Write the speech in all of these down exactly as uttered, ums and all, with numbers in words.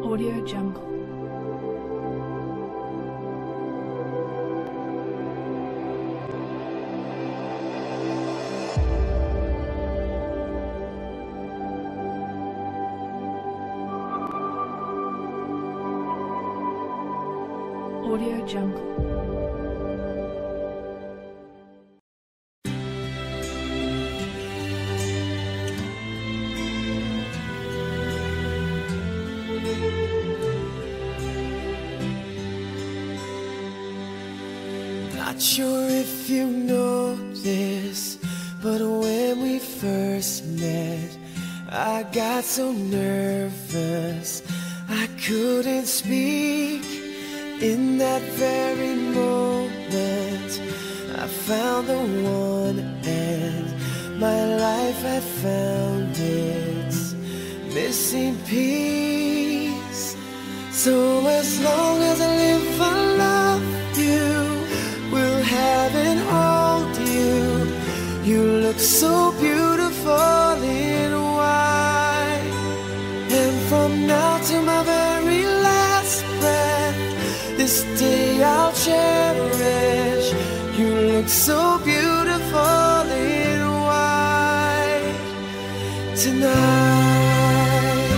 Audio Jungle. Audio Jungle. Not sure if you know this, but when we first met, I got so nervous I couldn't speak. In that very moment, I found the one, and my life had found its missing piece. So as long as I live, I love you, will have and hold you. You look so beautiful in white, and from now to my very last breath, this day I'll cherish. You look so beautiful in white tonight.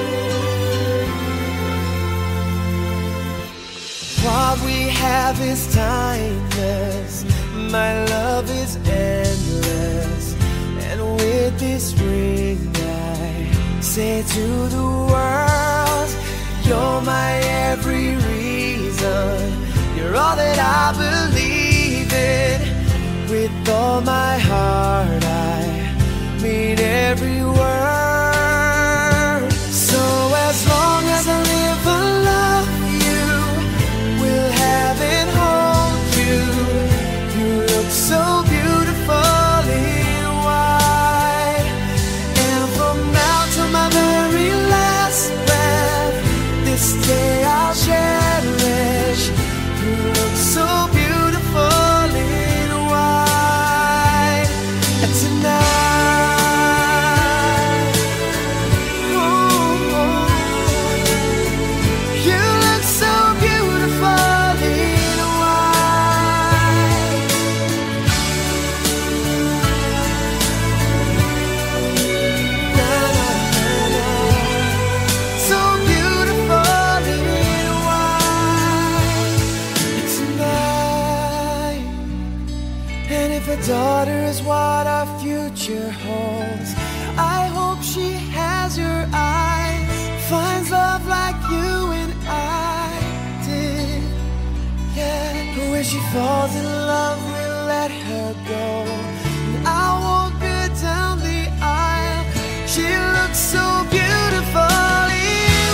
What we have is timeless, my love is endless, and with this ring I say to the world, you're my every reason, you're all that I believe in. With all my heart I mean every word. So as long as I live, I love you, will have and hold you. You look so beautiful in white, and from now to my very last breath, this day I'll cherish. You look so beautiful in white tonight. Ooh, you look so beautiful in white. Na, na, na, na. So beautiful in white tonight. And if a daughter is what our future holds, I hope she has your eyes, finds love like you and I did. Yeah, but when she falls in love, we'll let her go, and I'll walk her down the aisle. She looks so beautiful in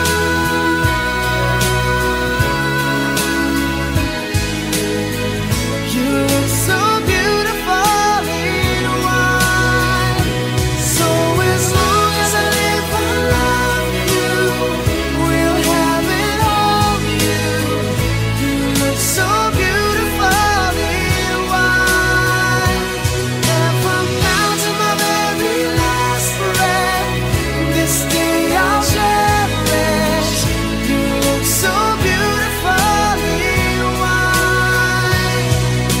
white. You look so beautiful in white. So as long as I live, I love you, will have and hold you. You look so beautiful in white, and from now to my very last breath, this day I'll cherish. You look so beautiful in white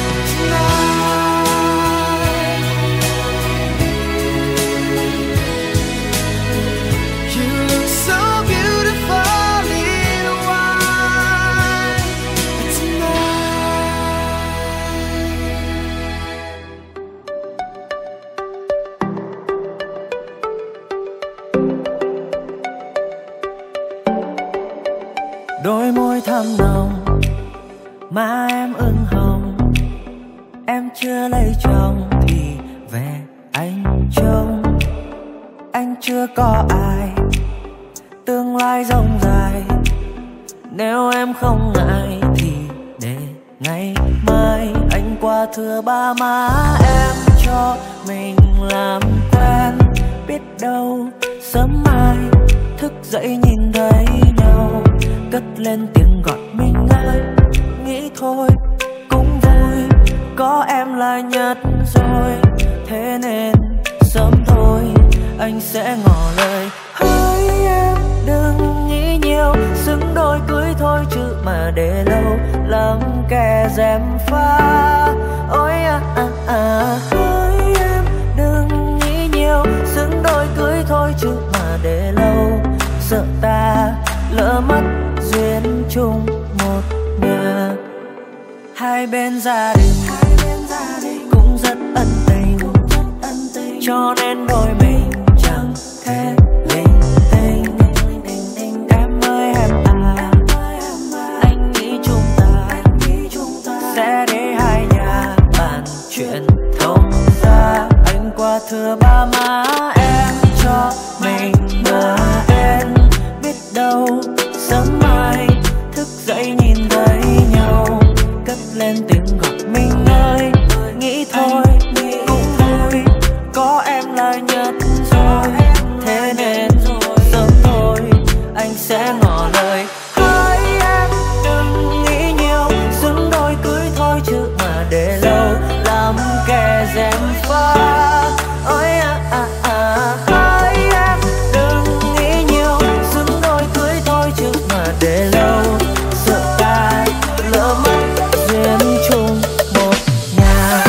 tonight. You look so beautiful in white tonight. Đôi môi thắm nồng, má em ửng hồng. Em chưa lấy chồng thì về anh trông. Anh chưa có ai, tương lai rộng dài. Nếu em không ngại thì để ngày mai anh qua thưa ba má em, cho mình làm quen. Biết đâu sớm mai thức dậy nhìn thấy nhau, cất lên tiếng gọi mình ơi. Nghĩ thôi cũng vui, có em là nhất rồi. Thế nên sớm thôi anh sẽ ngỏ lời. Hỡi em đừng nghĩ nhiều kè rèm pha. Ôi à à à, hỡi em đừng nghĩ nhiều, xứng đôi cưới thôi chứ mà để lâu, sợ ta lỡ mất duyên chung một nhà. Hai bên gia đình cũng rất ân tình, cho nên đôi mình chẳng thể linh tinh. Em ơi em à, anh nghĩ chúng ta sẽ để hai nhà bàn chuyện thông ra. Anh qua thưa ba má em cho mình ngờ em, biết đâu sớm mai thức dậy nhìn thấy nhau, cất lên tiếng gọi mình ơi. Nghĩ thôi cũng thôi, có em là nhất rồi, thế nên sớm thôi anh sẽ ngỏ lời. Hỡi em đừng nghĩ nhiều, xứng đôi cưới thôi chứ mà để lâu, làm kè rèm pha. Ôi à à à, hỡi em đừng nghĩ nhiều, xứng đôi cưới thôi chứ mà để lâu, sợ ta lỡ mất duyên chung một nhà.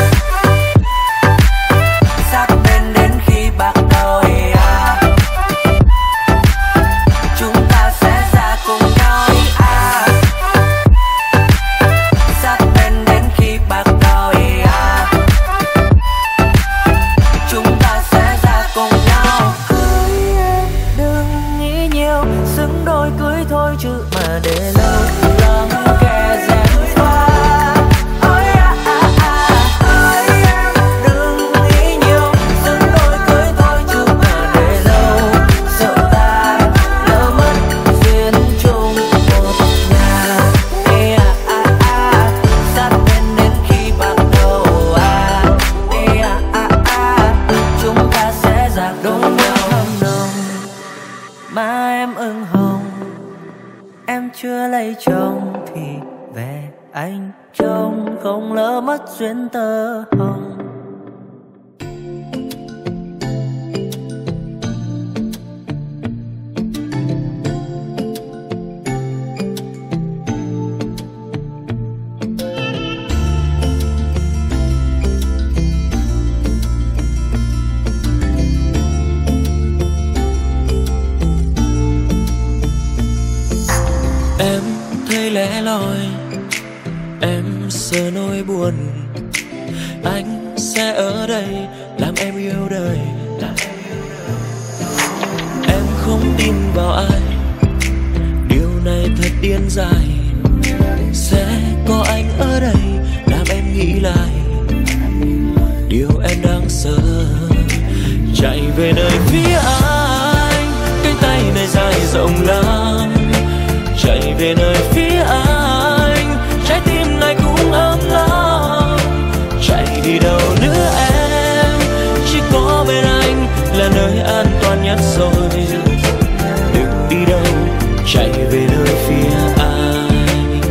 Sát bên đến khi bạc đầu à, chúng ta sẽ ra cùng nhau à. Sát bên đến khi bạc đầu à, chúng ta sẽ ra cùng nhau. Hỡi em đừng nghĩ nhiều, xứng đôi cưới thôi chứ mà để lâu, làm kè rèm pha. Ôi à à à, hỡi em đừng nghĩ nhiều, xứng đôi cưới thôi chứ mà để lâu, sợ ta lỡ mất duyên chung một nhà. Ê à à à, sát bên đến khi bạc đầu à. Ê à à à, chúng ta sẽ giặc đôi nhau thơm nồng. Má em ửng hồng, em chưa lấy chồng thì về anh trông, không lỡ mất duyên tơ hồng. Em thấy lẻ loi, em sợ nỗi buồn, anh sẽ ở đây làm em yêu đời. Em không tin vào ai, điều này thật điên dại. Sẽ có anh ở đây làm em nghĩ lại điều em đang sợ. Chạy về nơi phía anh, cánh tay này dài rộng lắm. Chạy về nơi phía anh, trái tim này cũng ấm lắm. Chạy đi đâu nữa em, chỉ có bên anh là nơi an toàn nhất rồi. Đừng đi đâu, chạy về nơi phía anh.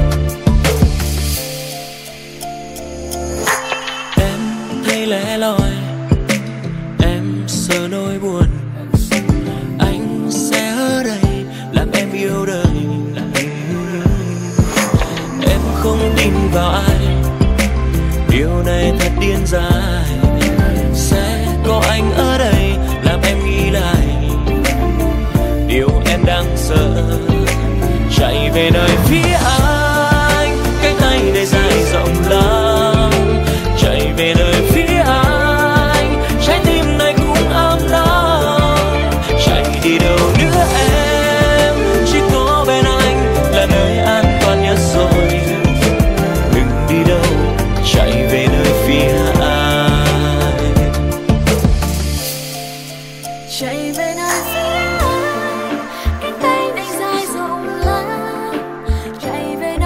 Em thấy lẻ loi, em sợ nỗi buồn, anh sẽ ở đây làm em yêu đời. Em không tin vào ai, điều này thật điên dại. Sẽ có anh ở đây làm em nghĩ lại điều em đang sợ. Chạy về nơi phía anh, cánh tay này dài rộng lắm. Chạy về nơi phía anh, trái tim này cũng ấm lắm. Chạy đi đâu nữa em, chỉ có bên anh là nơi an toàn nhất rồi. Đừng đi đâu, chạy về nơi phía anh. Chạy về nơi phía anh, cánh tay này dài rộng lắm. Chạy về nơi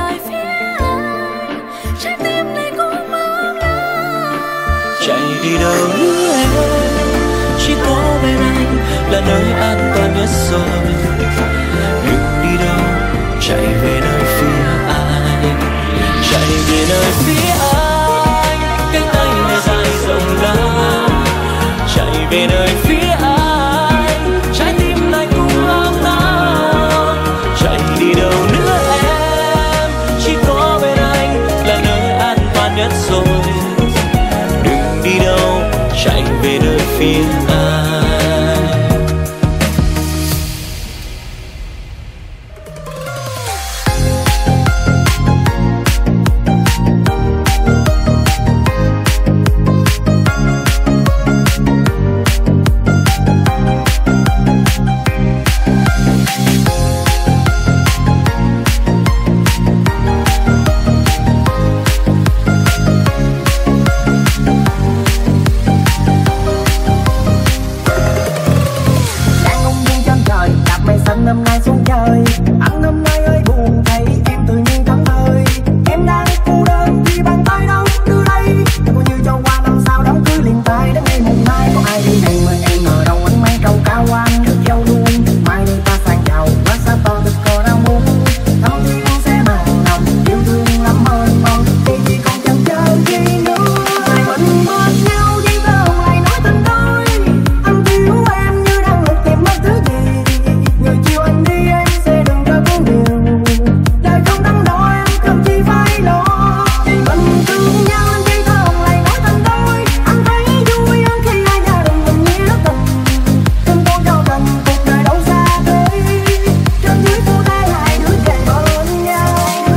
anh năm nay xuống chơi. Anh năm nay ơi buồn thấy em tự nhiên thẫn thờ. Em đang cô đơn vì bàn tay đâu đưa đây. Coi như cho qua năm sau đám cưới liền tay đến ngày mùng hai. Có ai đi đây mà em ngờ đâu anh mang trầu cao anh được dâu luôn. Mai đây ta sang giàu quá xa to thật có đau muốn. Thăm thiên sẽ mang lòng yêu thương lắm hơn mong. Thì chỉ còn chẳng chờ gì nữa. Hai mình bên nhau giây tơ lại nói tình đôi. Anh thiếu em như đang lục tìm mất thứ gì. Người chiều anh đi em sẽ đừng có có điều. Đời không đắn đo em cần chi phải lo. Thì mình thương nhau anh giây tơ lại nói tình đôi. Anh thấy vui hơn khi hai gia đình mình nghĩa tình. Tình tôi cho gần cuộc đời đâu xa thế. Trên dưới cô ta hai đứa kề bên nhau.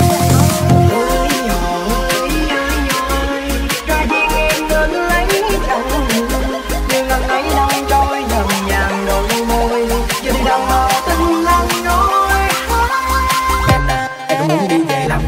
Ra riêng em nên lấy chồng. Nhưng anh ấy đang trôi nhầm nhàng đôi môi. Giờ đi đâu mà tin anh nói. Em đã, em có muốn đi về lắm.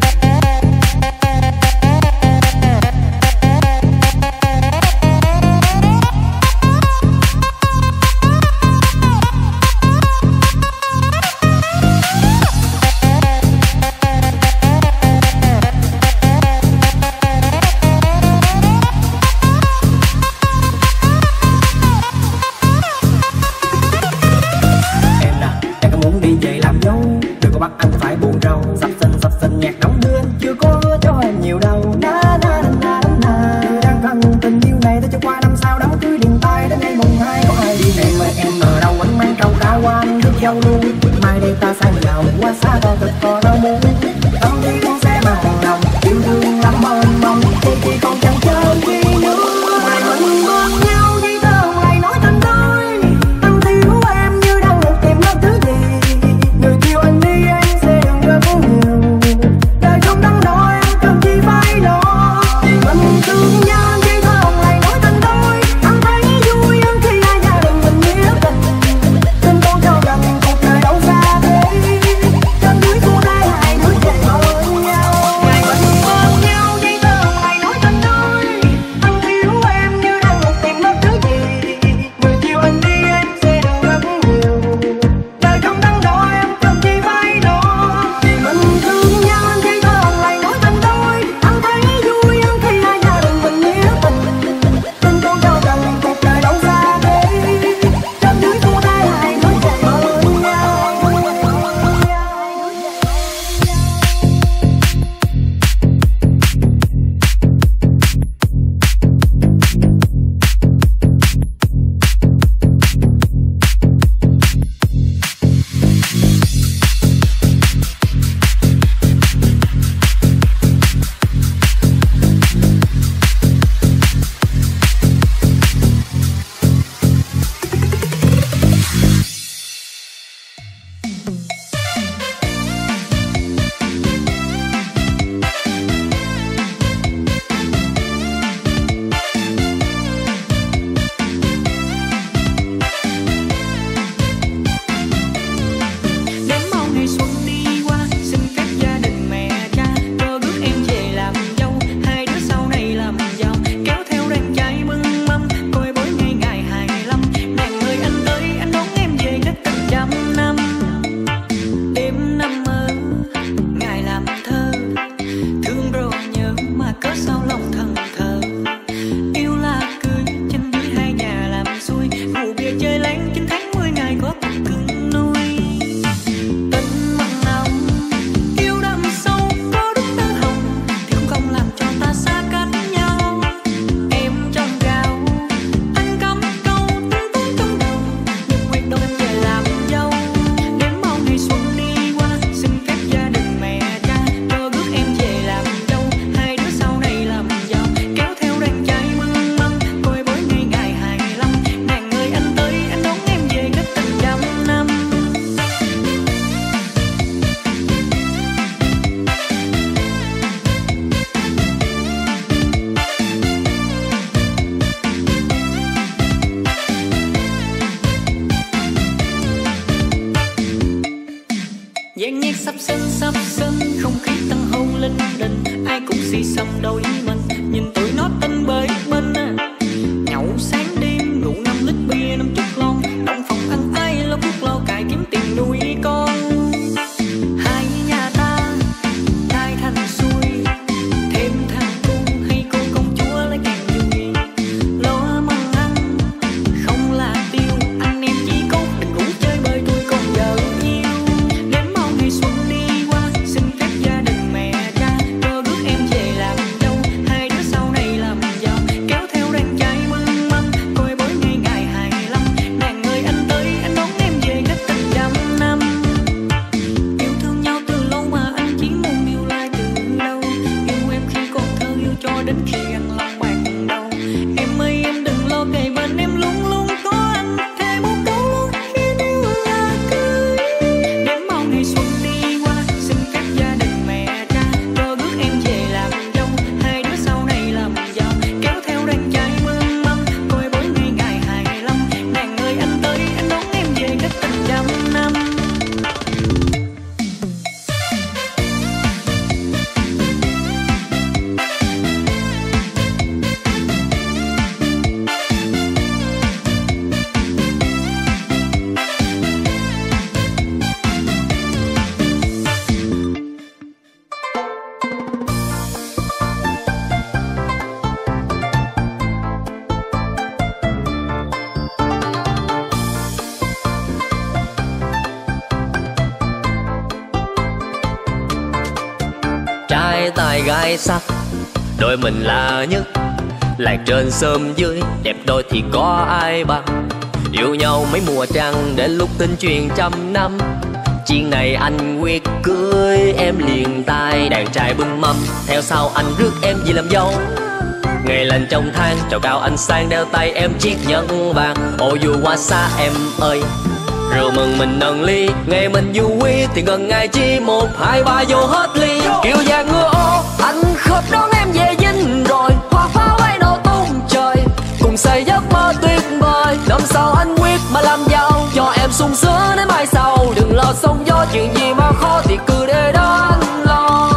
Em đã, em có muốn đi về làm dâu. Đừng có bắt anh phải buồn rầu. Sắp sinh sắp sinh nhạc đóng đưa anh chưa có hứa cho em nhiều đâu. Na na na na na. Tôi đang cần tình yêu này tới cho qua năm sau đám cưới liền tay đến ngày mùng hai. Có ai đi về mà em ngờ đâu anh mang trầu cao anh được dâu luôn. Mai đây ta sang giàu quá xa to thật có đau muốn. Tâm đi con sẽ mang lòng yêu thương lắm hơn mong. Thì chỉ còn chẳng chờ gì nữa. Hai mình bên nhau giây tơ lại nói tình đôi. Anh thiếu em như đang lục tìm mất thứ gì. Người chiều anh đi em sẽ đừng có có nhiều. Đời không đắn đo em cần chi phải lo. Thì mình thương nhau giây tơ lại nói tình đôi. Anh thấy vui hơn khi hai gia đình mình nghĩa tình. Tình tôi cho gần cuộc đời đâu xa thế. Trên dưới cô ta hai đứa kề bên nhau. Ngày mình bên nhau giây tơ lại nói tình đôi. Anh thiếu em như đang lục tìm mất thứ gì. Người chiều anh đi em sẽ đừng có có nhiều. Đời không đắn đo em cần chi phải lo. Thì mình thương nhau giây tơ lại nói tình đôi. Anh thấy vui hơn khi hai gia đình mình nghĩa tình. Tình tôi cho gần cuộc đời đâu xa thế. Trên dưới cô ta hai đứa kề bên nhau. Đến bao ngày xuân đi qua, xin phép gia đình mẹ cha cho rước em về làm dâu. Hai đứa sau này làm giàu, kéo theo đàn trai mừng mâm, coi bối ngày ngày hai mươi lăm. Nàng ơi anh tới, anh đón em về cách tình trăm năm. Đêm năm mơ, ngày làm thơ, thương rồi nhớ mà cớ sao lòng thần thờ. Yêu là cưới, trên dưới hai nhà làm xuôi, rượu bia chơi lén chín tháng mười ngày có cuộc cưng nuôi. Tình mặn nồng, yêu đậm sâu, có đúng tơ hồng, thì cũng không làm cho ta xa cách nhau. Em trong gạo, anh cắm câu tính toán trong đầu, nhưng quyết đâu em về làm dâu. Đến bao ngày xuân đi qua, xin phép gia đình mẹ cha cho rước em về làm dâu. Hai đứa sau này làm giàu, kéo theo đàn trai mừng mâm, coi bối ngày ngày hai mươi lăm. Nàng ơi anh tới, anh đón em về cách tình trăm năm. Dàn nhạc sắp sân sắp sân, không khí tăng hôn linh đình, ai cũng xì xầm đôi mình, nhìn tụi nó tinh bới bên. Nhậu sáng đêm rượu năm lít bia năm chút lon, trong phòng ăn ai lo cuốc lo cài kiếm tiền nuôi. Trai tài gái sắc, đôi mình là nhất. Làng trên xóm dưới, đẹp đôi thì có ai bằng. Yêu nhau mấy mùa trăng, đến lúc tin truyền trăm năm. Chuyện này anh quyết cưới em liền tay. Đàn trai bưng mâm, theo sau anh rước em về làm dâu. Ngày lành trong tháng, trầu cao anh sang đeo tay em chiếc nhẫn vàng. Ô dù qua xa em ơi, rượu mừng mình nâng ly. Ngày mình vui thì ngần ngày chi, một hai ba vô hết ly. Kiều vàng ngựa ô, anh khớp đón em về dinh rồi. Hoa pháo ấy nổ tung trời, cùng xây giấc mơ tuyệt vời. Năm sau anh quyết mà làm giàu, cho em sung sướng đến mai sau. Đừng lo sóng gió, chuyện gì mà khó thì cứ để đó anh lo.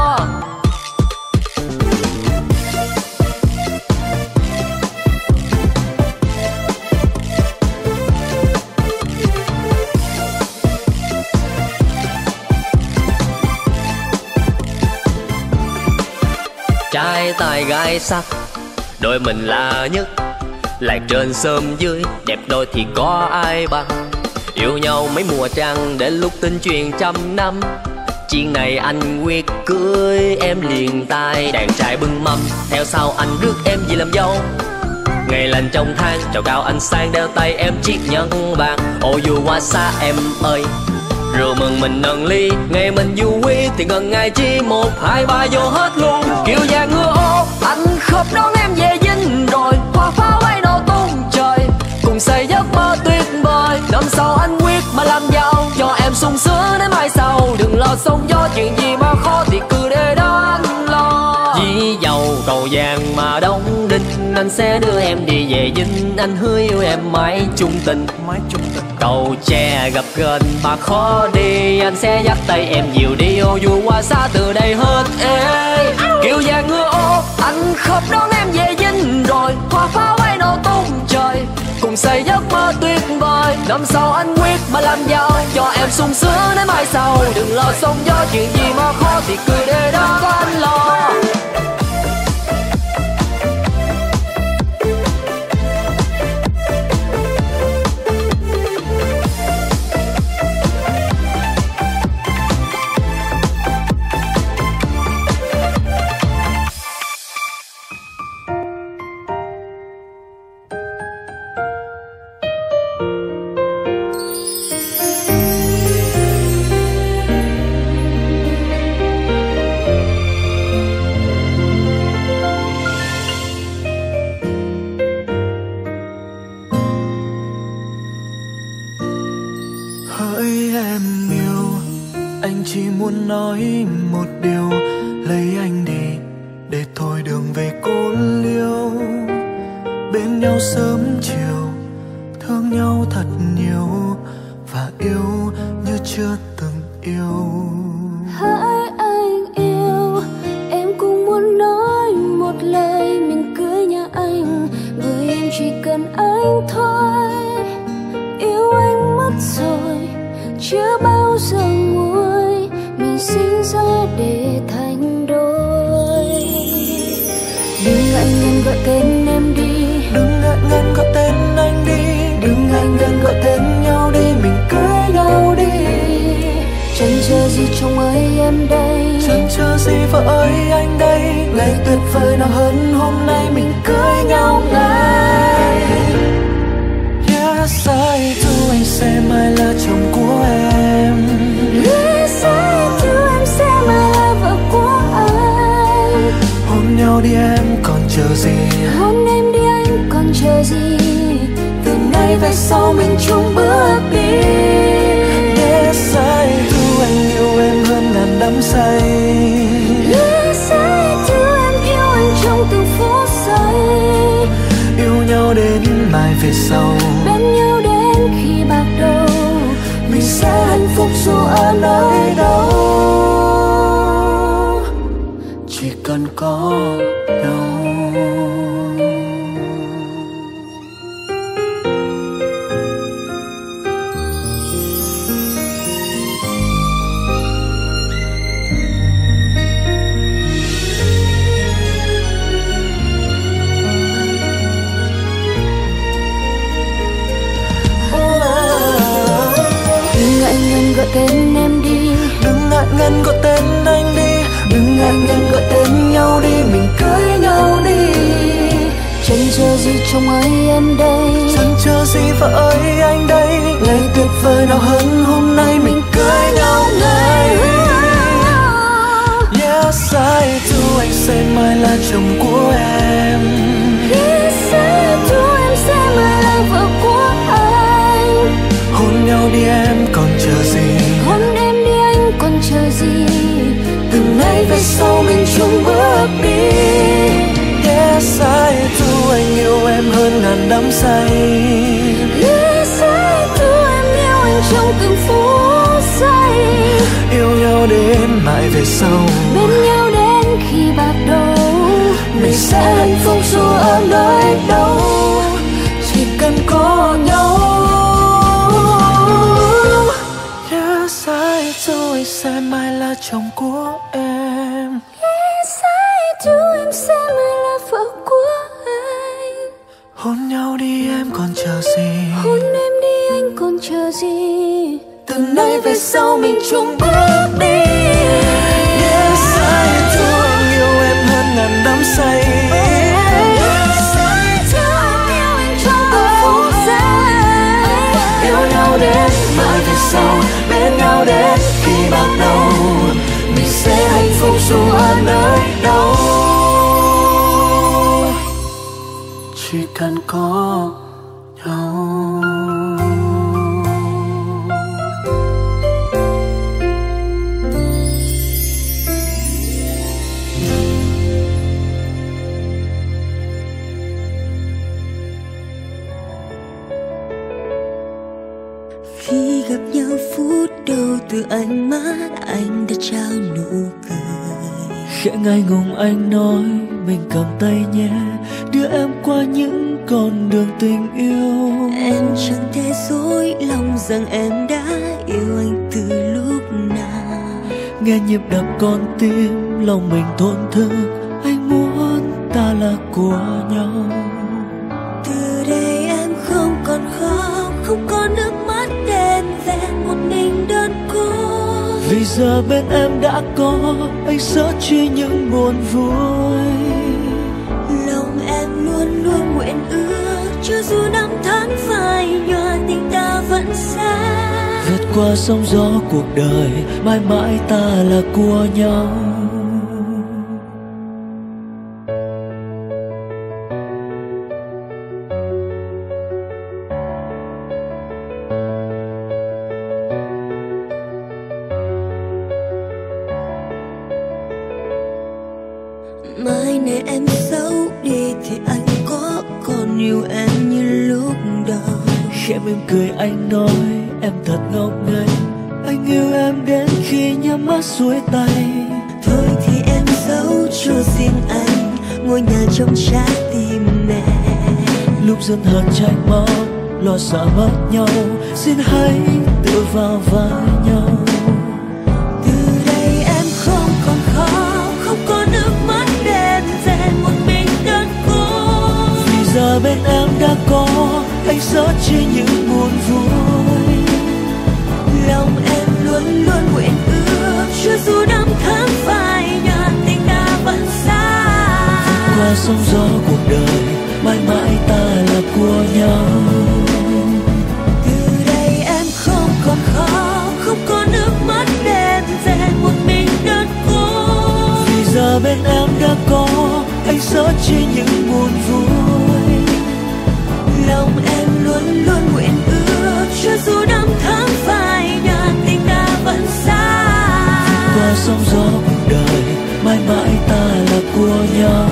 Trai tài gái sắc, đôi mình là nhất. Làng trên xóm dưới, đẹp đôi thì có ai bằng. Yêu nhau mấy mùa trăng, đến lúc tin truyền trăm năm. Chuyện này anh quyết cưới em liền tay. Đàn trai bưng mâm, theo sau anh rước em về làm dâu. Ngày lành trong tháng, trầu cao anh sang đeo tay em chiếc nhẫn vàng. Ô dù qua xa em ơi, rượu mừng mình nâng ly. Ngày mình vui thì ngần ngày chi, một hai ba vô hết luôn. Kiều vàng ngựa ô, anh khớp đón em về dinh rồi. Hoa pháo ấy nổ tung trời, cùng xây giấc mơ tuyệt vời. Năm sau anh quyết mà làm giàu, cho em sung sướng đến mai sau. Đừng lo sóng gió, chuyện gì mà khó thì cứ để đó anh lo. Dì dầu cầu vàng mà đóng đinh, anh sẽ đưa em đi về dinh. Anh hứa yêu em mãi chung tình, mãi chung tình. Cầu tre gặp gần mà khó đi, anh sẽ dắt tay em nhiều đi. Ô dù qua xa từ đây hết ê. Kiều vàng ngựa ô, anh khớp đón em về dinh rồi. Hoa pháo ấy nổ tung trời, cùng xây giấc mơ tuyệt vời. Năm sau anh quyết mà làm giàu, cho em sung sướng đến mai sau. Đừng lo sóng gió, chuyện gì mà khó thì cứ để đó có anh lo. Hỡi em yêu, anh chỉ muốn nói một điều. Lấy anh đi, để thôi đường về cô liêu. Bên nhau sớm chiều, thương nhau thật nhiều. Và yêu như chưa từng yêu. Hỡi anh yêu, em cũng muốn nói một lời. Mình cưới nhà anh, với em chỉ cần anh thôi. Yêu anh mất rồi, chưa bao giờ nguôi. Mình sinh ra để thành đôi. Đừng ngại ngần gọi tên em đi, đừng ngại ngần gọi tên anh đi. Đừng ngại ngần gọi tên nhau đi, mình cưới nhau đi. Chẳng chờ gì chồng ơi em đây, chẳng chờ gì vợ ơi anh đây. Ngày tuyệt vời nào hơn hôm nay, mình cưới nhau ngay. Yes, I do, anh sẽ mãi là chồng của em. Yes, I do, em sẽ mãi là vợ của anh. Hôn nhau đi em còn chờ gì, hôn em đi anh còn chờ gì. Từ nay về sau mình chung bước đi. Yes, I do, anh yêu em hơn ngàn đắm say. Yes, I do, em yêu anh trong từng phút giây. Yêu nhau đến mai về sau, bên nhau đến khi bạc đầu. Mình sẽ hạnh phúc dù ở nơi đâu, chỉ cần có nhau. Gọi tên em đi, đừng ngại ngần gọi tên anh đi. Đừng ngại ngần gọi tên gì chồng ơi em đây? Chẳng chờ gì vợ ơi anh đây. Ngày tuyệt vời nào hơn hôm nay mình cưới nhau ngay. Yes I do, anh sẽ mãi là chồng của em. Yes I do, em sẽ mãi là vợ của anh. Hôn nhau đi em còn chờ gì? Hôn em đi anh còn chờ gì? Từ nay về sau mình chung bước đi. Yes I do, anh yêu em hơn ngàn đắm say. Yes I do, em yêu anh trong từng phút giây. Yêu nhau đến mãi về sau, bên nhau đến khi bạc đầu. mình sẽ hạnh phúc dù ở nơi đâu, chỉ cần có nhau. Yes I do, anh sẽ mãi là chồng của em. Yes I do, em sẽ mãi là vợ của anh. Hôn nhau đi em còn chờ gì? Hôn em đi anh còn chờ gì? Từ nay về sau mình chung bước đi. Yes I do, anh yêu em hơn ngàn đắm say. Yes I do, em yêu anh trong từng phút giây. Yêu nhau đến mãi về sau, bên nhau đến khi bạc đầu. Mình sẽ hạnh phúc dù ở nơi đâu, chỉ cần có nhau. Khi gặp nhau phút đầu từ ánh mắt anh đã trao nụ cười. Khẽ ngại ngùng anh nói mình cầm tay nhé, đưa em qua những con đường tình yêu. Em chẳng thể dối lòng rằng em đã yêu anh từ lúc nào. Nghe nhịp đập con tim lòng mình thổn thức, anh muốn ta là của nhau. Từ đây em không còn khóc, không có nước mắt đen vẹn một mình đơn côi. Vì giờ bên em đã có anh sợ chia những buồn vui. Lòng em luôn luôn nguyện ước, cho dù năm tháng phai nhòa tình ta vẫn xa. Vượt qua sóng gió cuộc đời, mãi mãi ta là của nhau. Mai này em xấu đi thì anh có còn yêu em như lúc đầu. Khẽ mỉm cười anh nói em thật ngốc nghếch, anh yêu em đến khi nhắm mắt xuôi tay. Thôi thì em giấu cho riêng anh ngôi nhà trong trái tim mẹ. Lúc dần hờn trách móc, lo sợ mất nhau, xin hãy tự vào vai nhau. Từ đây em không còn khóc, không có nước mắt đen rèn một mình đơn côi. Vì giờ bên em đã có anh sợ chia những buồn vui. Lòng em luôn luôn nguyện ước, cho dù năm tháng phai nhòa tình ta vẫn xa. Qua sóng gió cuộc đời, mãi mãi ta là của nhau. Từ đây em không còn khóc, không có nước mắt đen rèn một mình đơn côi. Vì giờ bên em đã có anh sợ chia những buồn vui. Lòng em luôn luôn nguyện ước, cho dù năm tháng phai nhòa tình ta vẫn xa. Qua sóng gió cuộc đời, mãi mãi ta là của nhau.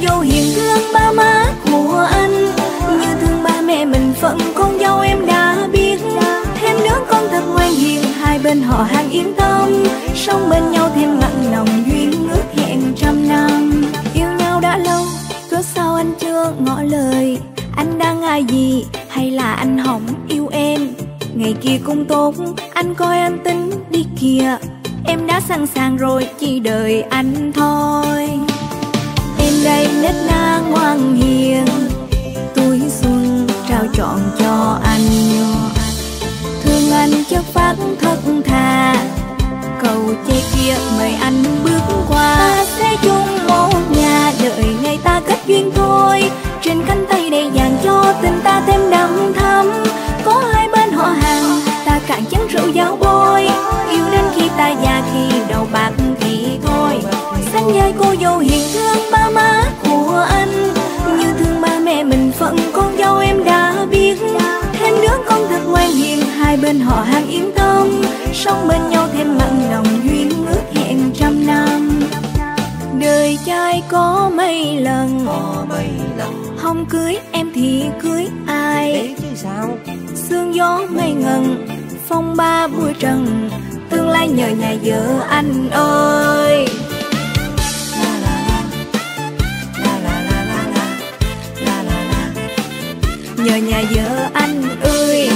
dâu hiền thương ba má của anh, như thương ba mẹ mình phận con dâu em đã biết. Thêm nữa con thật ngoan hiền, hai bên họ hàng yên tâm, sống bên nhau thêm mặn nồng duyên ước hẹn trăm năm. Yêu nhau đã lâu, cớ sao anh chưa ngỏ lời? Anh đang ngại gì hay là anh hỏng yêu em? Ngày kia cũng tốt, anh coi anh tính đi kìa. Em đã sẵn sàng rồi, chỉ đợi anh thôi. Em đây nết na ngoan hiền, tuổi xuân trao trọn cho anh. Thương anh chất phát thật thà, cầu che kia mời anh bước qua. Ta sẽ chung một nhà, đợi ngày ta kết duyên thôi. Trên cánh tay đầy vàng cho tình ta thêm đậm thắm. Có hai bên họ hàng, ta cạn chén rượu giao bôi. Yêu đến khi ta già, khi đầu bạc thì thôi. Xanh vai cô dâu hiền thương ba má của anh, như thương ba mẹ mình phận con dâu em đã biết. Thêm đứa con thật ngoan hiền, hai bên họ hàng yên tâm, sống bên nhau thêm mặn nồng duyên ước hẹn trăm năm. Đời trai có mấy lần, không cưới em thì cưới ai? Sương gió mây ngần, phong ba bụi trần, tương lai nhờ nhà vợ anh ơi. Nhờ nhà vợ anh ơi.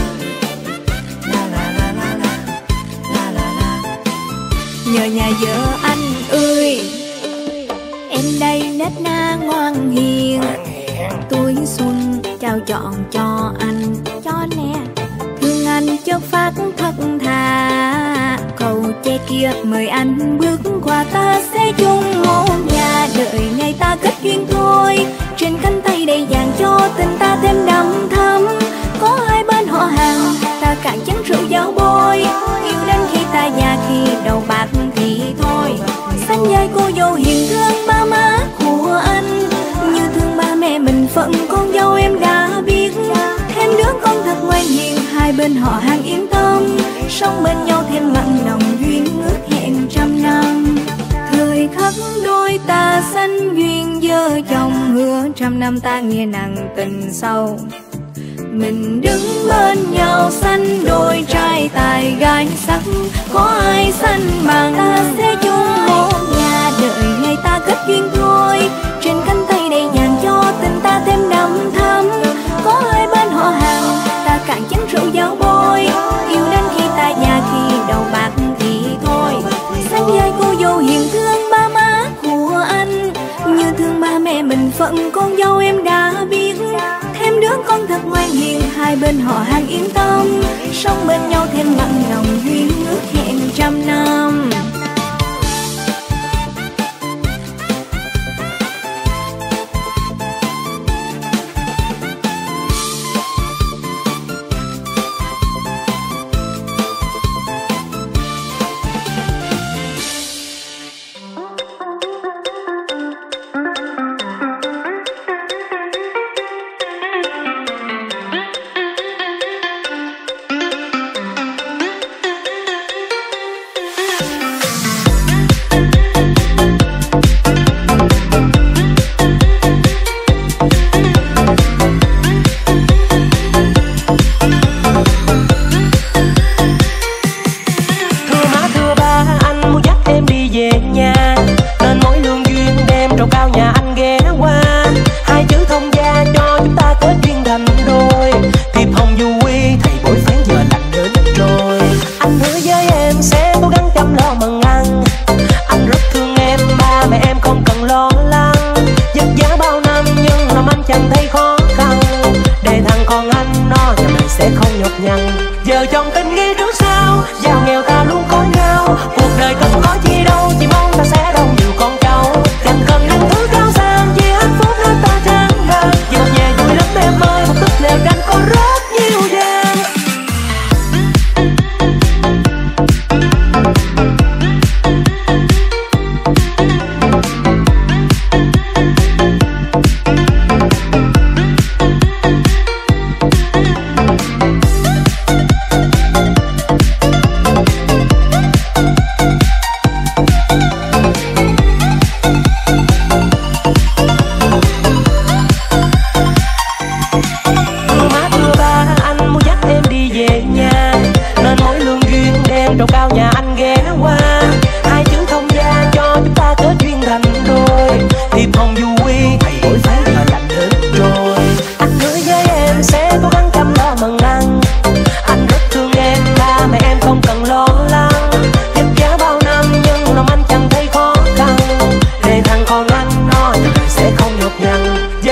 Nhờ nhà vợ anh ơi. Em đây nết na ngoan hiền, tuổi xuân trao trọn cho anh, cho nè. Thương anh chất phát thật thà, cầu che kia mời anh bước qua. Ta sẽ chung một nhà, đợi ngày ta kết duyên thôi. Trên cánh tay đầy vàng cho tình ta thêm đậm thắm. Có hai bên họ hàng, ta cạn chén rượu giao bôi. Yêu đến khi ta già, khi đầu bạc thì thôi. Xanh vai cô dâu hiền thương ba má của anh, như thương ba mẹ mình phận con dâu em đã biết. Thêm đứa con thật ngoan hiền, hai bên họ hàng yên tâm, sống bên nhau thêm mặn nồng duyên ước hẹn trăm năm. Thời khắc đôi ta sanh duyên vợ chồng, hứa trăm năm ta nghe nặng tình sâu. Mình đứng bên nhau sanh đôi trai tài gái sắc, có ai sanh bằng. Ta sẽ chung một nhà, đợi ngày ta kết duyên thôi. Trên cánh tay đầy vàng cho tình ta thêm đậm thắm. Có hai bên họ hàng, ta cạn chén rượu giao bôi. Yêu đến khi ta già, khi đầu bạc thì thôi. Xanh vai cô dâu hiền thương ba má của anh, như thương ba mẹ mình phận con dâu em đã biết. Thêm đứa con thật ngoan hiền, hai bên họ hàng yên tâm, sống bên nhau thêm mặn nồng duyên ước hẹn trăm năm.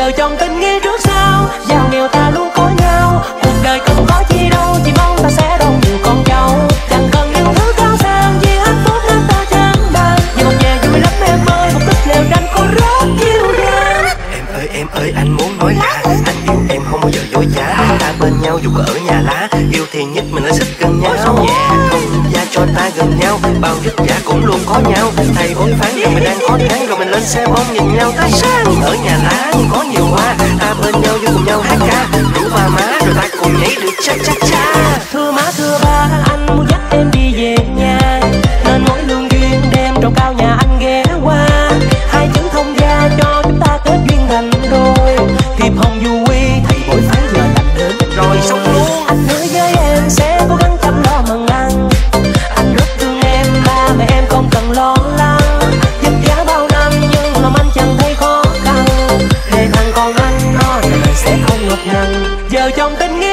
Giờ trong tình nghĩa trước sau, giàu nghèo ta luôn có nhau. Cuộc đời không có chi đâu, chỉ mong ta sẽ đón nhiều con cháu. Chẳng cần những thứ cao sang, vì hạnh phúc nên ta chẳng bàn. Về một nhà vui lắm em ơi, một tích lều tranh có rất nhiều đêm. Em ơi em ơi anh muốn nói là anh yêu em không bao giờ dối trá. Ta bên nhau dù có ở nhà lá, yêu thì nhất mình ở xích gần nhau. Không gia cho ta gần nhau, bao vất vả cũng luôn có nhau. Thầy bói phán rồi mình đang có tháng, rồi mình lên xe bông nhìn nhau ta sáng. Ở nhà lá có nhiều hoa, ta bên nhau vui cùng nhau hát ca. Rủ ba má rồi ta cùng nhảy được cha cha cha. Thưa má thưa ba, anh muốn dắt em đi về nhà, nên mỗi lương duyên đem trầu cao nhà anh ghé qua. Hai chữ thông gia cho chúng ta kết duyên thành đôi. Thiệp hồng du quy, thầy bói phán giờ lành đến rồi xong luôn. Anh hứa với em sẽ cố gắng chăm lo mừng ăn. Anh rất thương em, ba mẹ em không cần lo lắng. Vất vả bao năm nhưng lòng anh chẳng thấy khó khăn. Để thằng con anh nó đời sẽ không ngập ngừng. Giờ trong tình nghĩa